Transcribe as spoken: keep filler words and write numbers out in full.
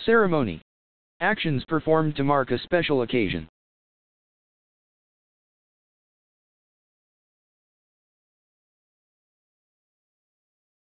Ceremony. Actions performed to mark a special occasion.